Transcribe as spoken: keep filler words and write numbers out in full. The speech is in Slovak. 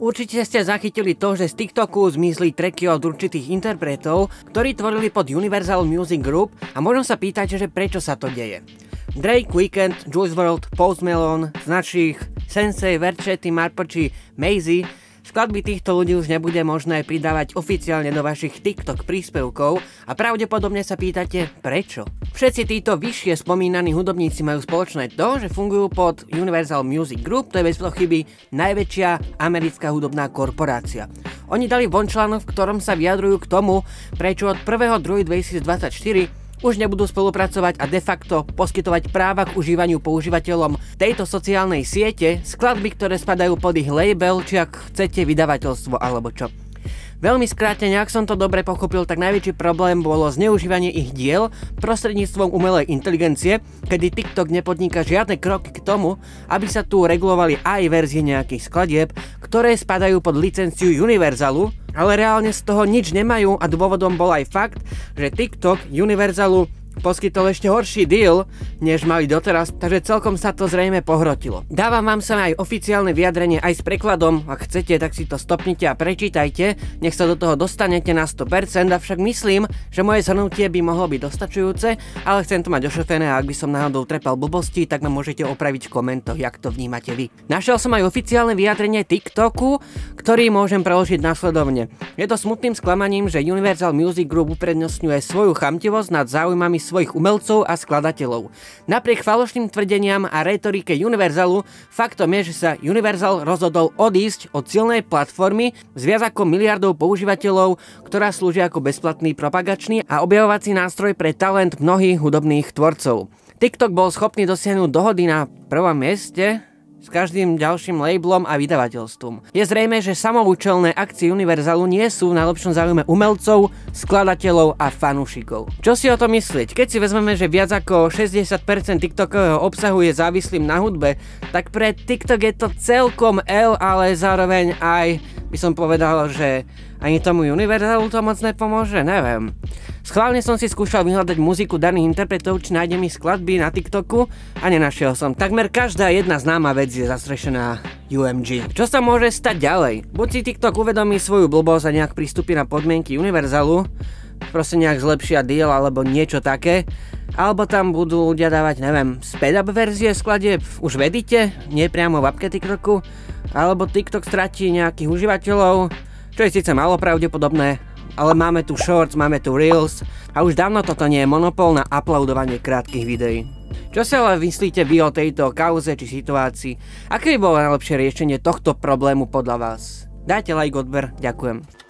Určite ste zachytili to, že z TikToku zmizli tracky od určitých interpretov, ktorí tvorili pod Universal Music Group a možno sa pýtať, že prečo sa to deje. Drake, Weeknd, Juice world, Post Malone, z našich Sensei, Verchetti, Marpochi, Mazy, skladby týchto ľudí už nebude možné pridávať oficiálne do vašich TikTok príspevkov a pravdepodobne sa pýtate prečo. Všetci títo vyššie spomínaní hudobníci majú spoločné to, že fungujú pod Universal Music Group, to je bez pochyby najväčšia americká hudobná korporácia. Oni dali von článok, v ktorom sa vyjadrujú k tomu, prečo od prvého druhého dvetisícdvadsaťštyri už nebudú spolupracovať a de facto poskytovať práva k užívaniu používateľom tejto sociálnej siete skladby, ktoré spadajú pod ich label, či ak chcete vydavateľstvo alebo čo. Veľmi skrátene, ak som to dobre pochopil, tak najväčší problém bolo zneužívanie ich diel prostredníctvom umelej inteligencie, kedy TikTok nepodniká žiadne kroky k tomu, aby sa tu regulovali aj verzie nejakých skladieb, ktoré spadajú pod licenciu Universalu, ale reálne z toho nič nemajú a dôvodom bol aj fakt, že TikTok Universalu poskytol ešte horší deal, než mali doteraz, takže celkom sa to zrejme pohrotilo. Dávam vám sa aj oficiálne vyjadrenie aj s prekladom, ak chcete, tak si to stopnite a prečítajte, nech sa do toho dostanete na sto percent, avšak myslím, že moje zhrnutie by mohlo byť dostačujúce, ale chcem to mať ošetrené a ak by som náhodou trepal blbosti, tak ma môžete opraviť v komentoch, jak to vnímate vy. Našiel som aj oficiálne vyjadrenie TikToku, ktorý môžem preložiť nasledovne. Je to smutným sklamaním, že Universal Music Group uprednostňuje svoju chamtivosť nad záujmami svojich umelcov a skladateľov. Napriek falošným tvrdeniam a retorike Universalu, faktom je, že sa Universal rozhodol odísť od silnej platformy s viac ako miliardou používateľov, ktorá slúži ako bezplatný propagačný a objavovací nástroj pre talent mnohých hudobných tvorcov. TikTok bol schopný dosiahnuť dohody na prvom mieste s každým ďalším labelom a vydavateľstvom. Je zrejme, že samoučelné akcie Universalu nie sú v najlepšom záujme umelcov, skladateľov a fanúšikov. Čo si o to myslieť? Keď si vezmeme, že viac ako šesťdesiat percent TikTokového obsahu je závislým na hudbe, tak pre TikTok je to celkom L, ale zároveň aj by som povedal, že ani tomu Universalu to moc nepomôže, neviem. Schválne som si skúšal vyhľadať muziku daných interpretov, či nájdem ich skladby na TikToku a nenašiel som. Takmer každá jedna známa vec je zastrešená U M G. Čo sa môže stať ďalej? Buď si TikTok uvedomí svoju blbosť a nejak pristúpi na podmienky Universalu, proste nejak zlepšia deal alebo niečo také, alebo tam budú ľudia dávať, neviem, speed-up verzie skladieb, už vedíte, nie priamo v appke TikToku, alebo TikTok stratí nejakých užívateľov, čo je síce málo pravdepodobné, ale máme tu shorts, máme tu reels a už dávno toto nie je monopol na uploadovanie krátkych videí. Čo si ale myslíte vy o tejto kauze či situácii? Aké by bolo najlepšie riešenie tohto problému podľa vás? Dajte like, odber, ďakujem.